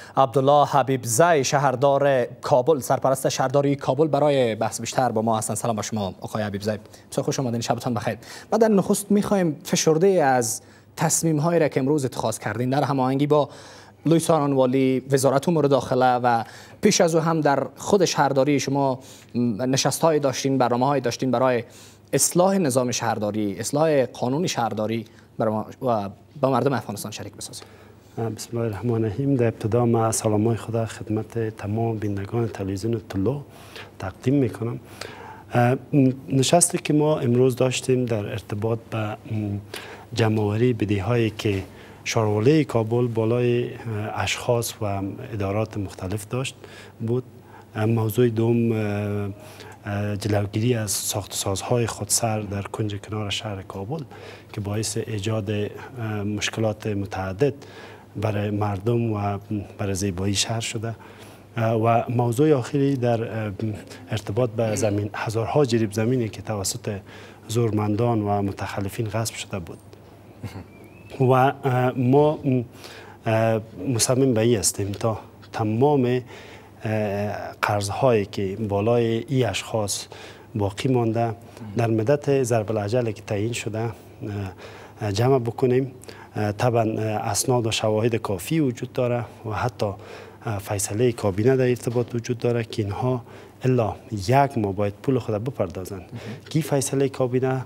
عبدالله حبیبزی شهردار کابل، سرپرست شهرداری کابل، برای بحث بیشتر با ما هستند. سلام با شما آقای حبیبزی، بسیار خوش آمدین، شبتان بخیر. ما در نخست می‌خوایم فشرده از تصمیم‌هایی را که امروز اتخاذ کردین در هماهنگی با لوئیس آرانوالی، وزارت امور داخله و پیش از او هم در خود شهرداری شما نشست‌های داشتین، برنامه‌های داشتین برای اصلاح نظام شهرداری، اصلاح قانون شهرداری و با مردم افغانستان شریک بسازیم. بسم الله الرحمن الرحیم. در ابتدا ما سلامای خدا خدمت تمام بینندگان تلویزیون طلوع تقدیم میکنم. نشستی که ما امروز داشتیم در ارتباط به جمع‌آوری بدهی‌هایی که شاروالی کابل بالای اشخاص و ادارات مختلف داشت بود. موضوع دوم جلوگیری از ساخت سازهای خودسر در کنج کنار شهر کابل که باعث ایجاد مشکلات متعدد برای مردم و برای زیبایی شهر شده و موضوع آخری در ارتباط به زمین، هزارها جریب زمینی که توسط زورمندان و متخلفین غصب شده بود و ما مصمم به این هستیم تا تمام قرضهایی که بالای این اشخاص باقی مانده در مدت ضرب العجل که تعیین شده جمع بکنیم. طبعا اسناد و شواهد کافی وجود داره و حتی فیصله کابینه در ارتباط وجود داره که اینها الا یک ماه باید پول خود بپردازند. کی فیصله کابینه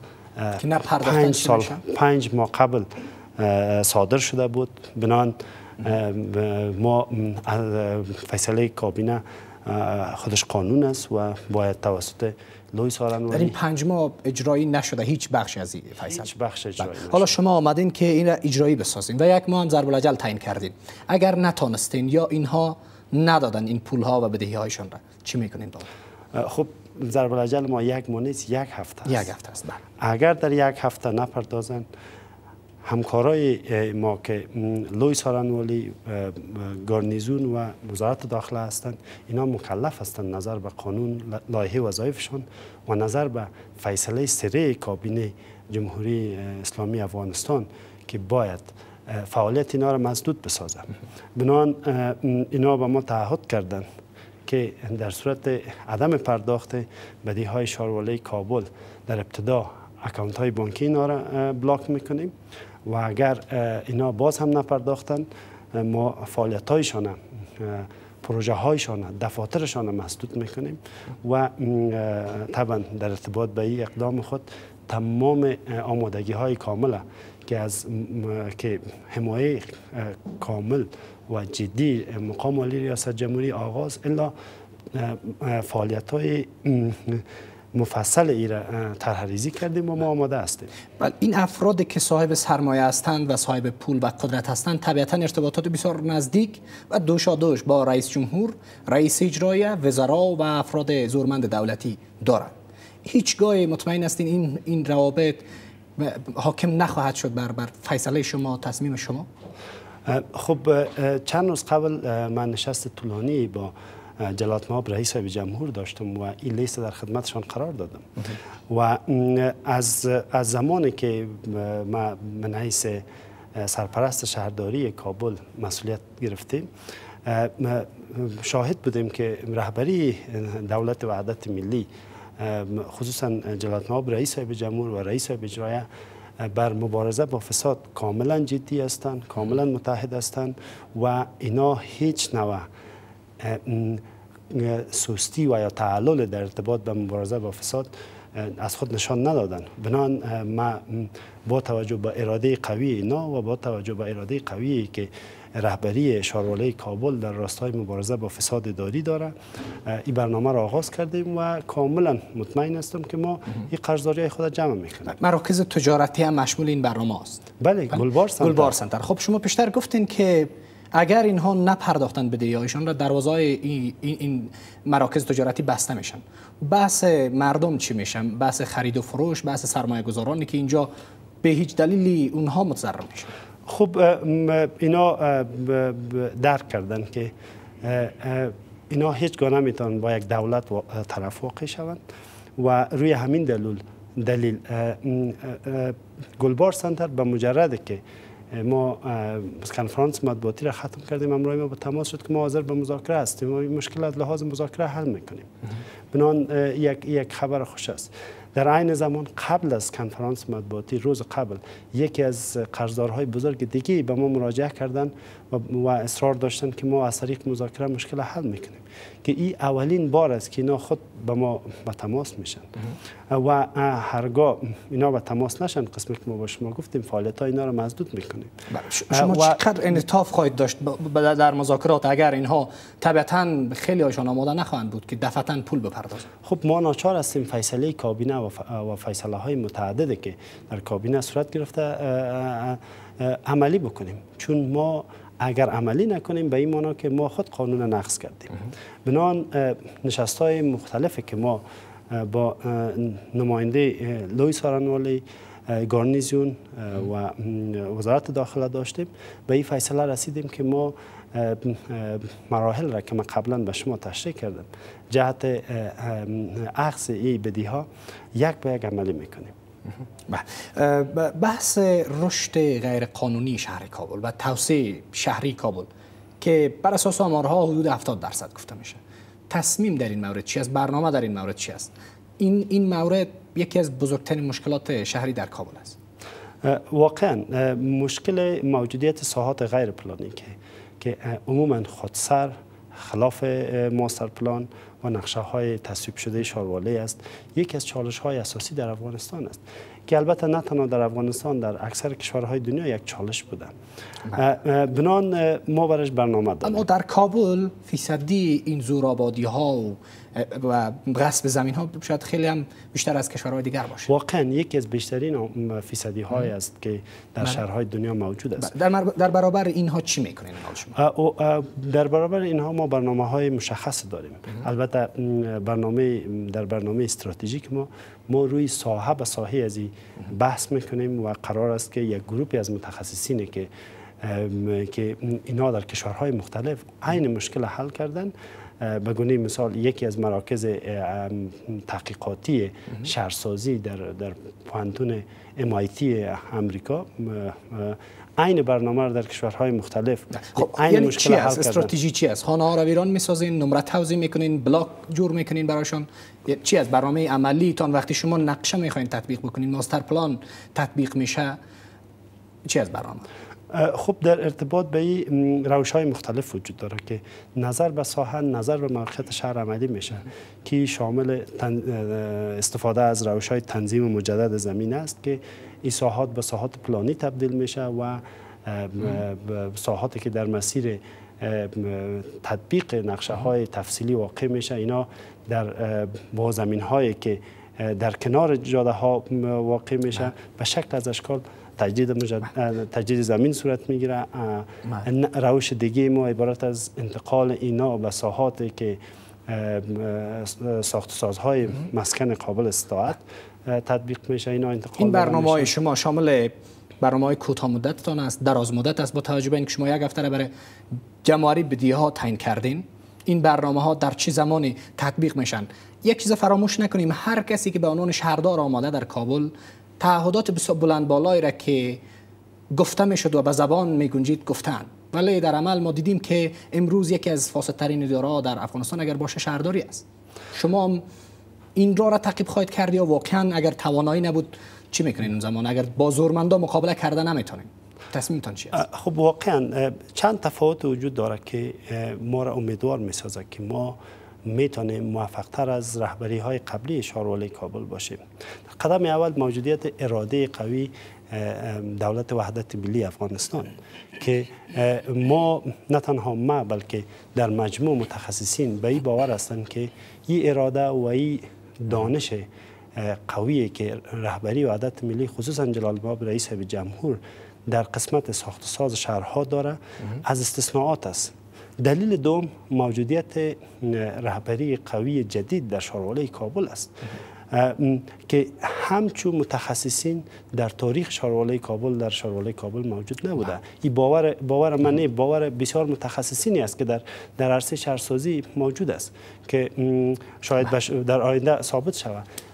5 ماه قبل صادر شده بود. بنان ما فیصله کابینه خودش قانون است و باید توسط لوئیس آرانوالی. در این 5 ماه اجرایی نشده هیچ بخشی از این فیصله. هیچ بخش اجرایی نشده. حالا شما آمدین که این را اجرایی بسازین و یک ماه هم ضرب الاجل تعیین کردین. اگر نتونستین یا اینها ندادن این پول ها و بدهی هایشان را، چی میکنین بعد؟ خب ضرب الاجل ما یک ماه نیست، یک هفته است. یک هفته است. اگر در یک هفته نپردازن، همکارای ما که لوئیس آرانوالی، گارنیزون و وزارت داخله هستند، اینا مکلف هستند نظر به قانون، لایحه وظایفشان و نظر به فیصله سری کابینه جمهوری اسلامی افغانستان که باید فعالیت اینا را مسدود بسازند. بنان اینا به ما تعهد کردند که در صورت عدم پرداخت بدهی‌های شاروالی کابل در ابتدا اکانت های بانکی اینا را بلاک میکنیم و اگر اینا باز هم نپرداختن ما فعالیت هایشان، پروژه هایشان، دفاترشان مسدود میکنیم و طبعا در ارتباط به این اقدام خود تمام آمادگی های کامله که حمایه کامل و جدی مقام عالی ریاست جمهوری آغاز الا فعالیت های مفصل ایره طرح‌ریزی کردیم و ما آماده هستیم. این افرادی که صاحب سرمایه هستند و صاحب پول و قدرت هستند طبیعتا ارتباطات بسیار نزدیک و دوشادوش با رئیس جمهور، رئیس اجرایی، وزرا و افراد زورمند دولتی دارند. هیچگاه مطمئن هستین این روابط حاکم نخواهد شد بر فیصله شما، تصمیم شما؟ خب چند روز قبل من نشست طولانی با جلالت مآب رئیس صاحب جمهور داشتم و این لیست در خدمتشان قرار دادم و از زمانی که من حیث سرپرست شهرداری کابل مسئولیت گرفتیم شاهد بودیم که رهبری دولت وحدت ملی خصوصا جلالت مآب رئیس صاحب جمهور و رئیس صاحب اجرایی بر مبارزه با فساد کاملا جدی هستند، کاملا متحد هستند و اینا هیچ نوع سستی و یا تعلل در ارتباط به مبارزه با فساد از خود نشان ندادن. بنان ما با توجه به اراده قوی اینا و با توجه به اراده قوی که رهبری شاروالی کابل در راستای مبارزه با فساد اداری داره این برنامه را آغاز کردیم و کاملا مطمئن هستم که ما این قرضداری خود جمع میکنیم. مراکز تجارتی هم مشمول این برنامه است. بله، گلبار سنتر. خب شما پیشتر گفتین که اگر اینها نپرداختن بدهی‌هایشان را دروازه‌های این مراکز تجارتی بسته میشن. بحث مردم چی میشن؟ بحث خرید و فروش، بحث سرمایه گذارانی که اینجا به هیچ دلیلی اونها متضرر میشن. خب اینا درک کردن که اینا هیچگاه نمیتونن با یک دولت طرف واقع شوند و روی همین دلیل گلبار سنتر به مجرد که ما کنفرانس مطبوعاتی را ختم کردیم، امروز ما با تماس شد که ما حاضر به مذاکره هستیم و این مشکل از لحاظ مذاکره حل میکنیم. بنان یک خبر خوش است. در عین زمان قبل از کنفرانس مطبوعاتی روز قبل یکی از قرضدارهای بزرگ دیگه به ما مراجعه کردن و اصرار داشتن که ما از طریق مذاکره مشکل حل میکنیم، که این اولین بار است که اینا خود به ما به تماس میشن و هرگاه اینا به تماس نشن، قسمی که ما با شما گفتیم فعالیت ها اینا رو مسدود میکنیم. شما چقدر انعطاف خواهید داشت در مذاکرات اگر اینها طبیعتا خیلی هاشون آماده نخواهند بود که دفعتا پول بپردازند؟ خب ما ناچار هستیم فیصله کابینه و فیصله های متعددی که در کابینه صورت گرفته عملی بکنیم، چون ما اگر عملی نکنیم به این معنا که ما خود قانون نقض کردیم. بنان نشست‌های مختلفی که ما با نماینده لوئیس آرنوالی، گارنیزیون و وزارت داخله داشتیم، به این فیصله رسیدیم که ما مراحل را که من قبلا به شما تشریح کردم جهت اخذ این بدهی‌ها یک به یک عملی میکنیم. بحث رشد غیر قانونی شهر کابل و توسعه شهری کابل که بر اساس آمارها حدود 70% گفته میشه، تصمیم در این مورد چی است؟ برنامه در این مورد چی است؟ این مورد یکی از بزرگترین مشکلات شهری در کابل است. واقعا مشکل موجودیت ساحات غیر پلانی که عموما خودسر، خلاف ماستر پلان و نقشه های تصویب شده شاروالی است، یکی از چالش های اساسی در افغانستان است که البته نه تنها در افغانستان، در اکثر کشورهای دنیا یک چالش بوده. بنان ما برش برنامه داریم. اما در کابل فیصدی این زورآبادی ها و غصب زمین ها شاید خیلی هم بیشتر از کشورهای دیگر باشه. واقعا یکی از بیشترین فیصدی های است که در شهرهای دنیا موجود است. در برابر اینها چی میکنین شما؟ در برابر اینها ما برنامه های مشخص داریم. البته در برنامه استراتژیک ما روی ساحه به ساحه از بحث میکنیم و قرار است که یک گروپی از متخصصینی که اینا در کشورهای مختلف عین مشکل حل کردن، به گونه مثال یکی از مراکز تحقیقاتی شهرسازی در پوهنتون MIT امریکا عین برنامه را در کشورهای مختلف عین یعنی مشکل حل کردن. استراتژی چی است؟ خانه ها را ویران میسازین، نمره توزیع میکنین، بلاک جور میکنین براشون؟ چی از برنامه عملی تان وقتی شما نقشه میخواین تطبیق بکنین، ماستر پلان تطبیق میشه، چی از برنامه؟ خب در ارتباط به این روش‌های مختلف وجود داره که نظر به ساحه، نظر به موقعیت شهر عملی میشه که شامل استفاده از روش‌های تنظیم مجدد زمین است که این ساحات به ساحات پلانی تبدیل میشه و ساحاتی که در مسیر تطبیق نقشه های تفصیلی واقع میشه، اینا در با زمین هایی که در کنار جاده ها واقع میشه به شکل از اشکال تجدید زمین صورت میگیره. روش دیگه ما عبارت از انتقال اینا به ساحاتی که ساخت سازهای مسکن قابل استطاعت تطبیق میشه. این برنامه‌های شما شامل برنامه‌های کوتاه مدتتان است، دراز مدت است؟ با توجه به اینکه شما یک هفته برای جمع‌آوری بدهی‌ها تعیین کردین، این برنامه‌ها در چه زمانی تطبیق میشن؟ یک چیز فراموش نکنیم، هر کسی که به عنوان شهردار آماده در کابل تعهدات بسیار بلند بالایی را که گفته میشد و به زبان میگنجید گفتن، ولی در عمل ما دیدیم که امروز یکی از فاسدترین اداره‌ها در افغانستان اگر باشه شهرداری است. شما این را تعقیب خواهید کرد یا واقعا اگر توانایی نبود چی میکنین اون زمان؟ اگر با زورمندا مقابله کرده نمیتونین، تصمیمتان چی است؟ خب واقعا چند تفاوت وجود داره که ما را امیدوار میسازه که ما میتونیم موفق‌تر از رهبری‌های قبلی شاروالی کابل باشیم. قدم اول موجودیت اراده قوی دولت وحدت ملی افغانستان که ما نه تنها ما بلکه در مجموع متخصصین به این باور هستند که این اراده و این دانش قوی که رهبری وحدت ملی خصوصا جلال الباب رئیس جمهور در قسمت ساخت ساز شهرها داره از استثناءات است. دلیل دوم موجودیت رهبری قوی جدید در شاروالی کابل است که همچون متخصصین در تاریخ شاروالی کابل در شاروالی کابل موجود نبوده. این باور من باور بسیار متخصصینی است که در عرصه شهرسازی موجود است که شاید در آینده ثابت شود.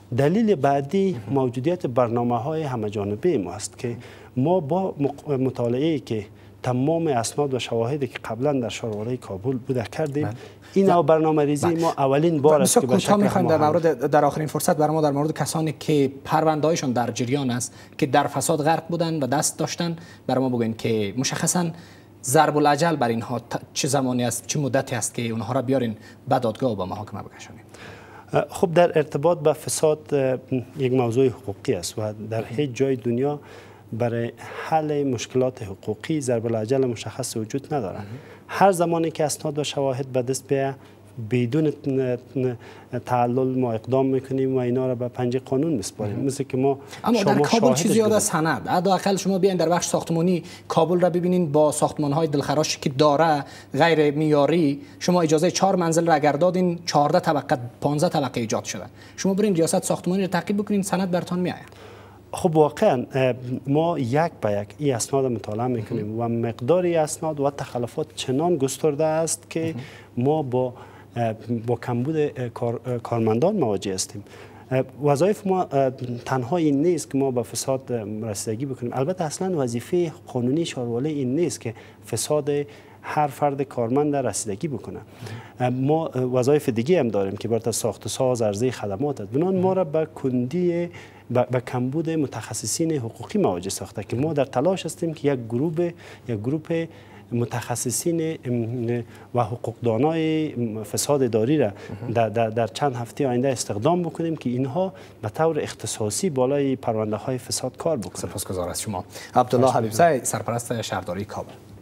دلیل بعدی موجودیت برنامه‌های همه‌جانبه ما است که ما با مطالعه که تمام اسناد و شواهدی که قبلا در شارواره کابل بوده کردیم، این برنامه‌ریزی ما اولین بار است که به شکل می‌خوایم در آخرین فرصت برای ما در مورد کسانی که پرونده‌هایشان در جریان است که در فساد غرق بودن و دست داشتن برای ما بگوین که مشخصاً ضرب الاجل بر اینها چه زمانی است، چه مدتی است که اونها را بیارین به دادگاه و به محاکمه بکشونیم؟ خب در ارتباط به فساد یک موضوع حقوقی است و در هیچ جای دنیا برای حل مشکلات حقوقی ضرب الاجل مشخص وجود ندارد. هر زمانی که اسناد و شواهد به دست بیاید بدون تعلل ما اقدام میکنیم و اینا را به پنجه قانون میسپاریم. مثل که ما اما در کابل چیزی زیاد از سند، حداقل شما بیاین در بخش ساختمانی کابل را ببینین با ساختمان‌های دلخراشی که داره غیر معیاری، شما اجازه 4 منزل را اگر دادین 14 طبقه 15 طبقه ایجاد شده. شما برین ریاست ساختمانی را تعقیب بکنین سند برتون میآید. خب واقعا ما یک به یک این اسناد مطالعه میکنیم و مقدار اسناد و تخلفات چنان گسترده است که ما با کمبود کارمندان مواجه هستیم. وظایف ما تنها این نیست که ما به فساد رسیدگی بکنیم. البته اصلا وظیفه قانونی شاروره این نیست که فساد هر فرد کارمند رسیدگی بکنه. ما وظایف دیگه هم داریم که برای ساخت و ساز عرضه خدمات است. بنابراین ما را به کندی به کمبود متخصصین حقوقی مواجه ساخته که ما در تلاش هستیم که یک گروه متخصصین و حقوقدانای فساد اداری را در چند هفته آینده استخدام بکنیم که اینها به طور اختصاصی بالای پرونده های فساد کار بکنند. سپاسگزار از شما. عبدالله حبیبزی، سرپرست شهرداری کابل.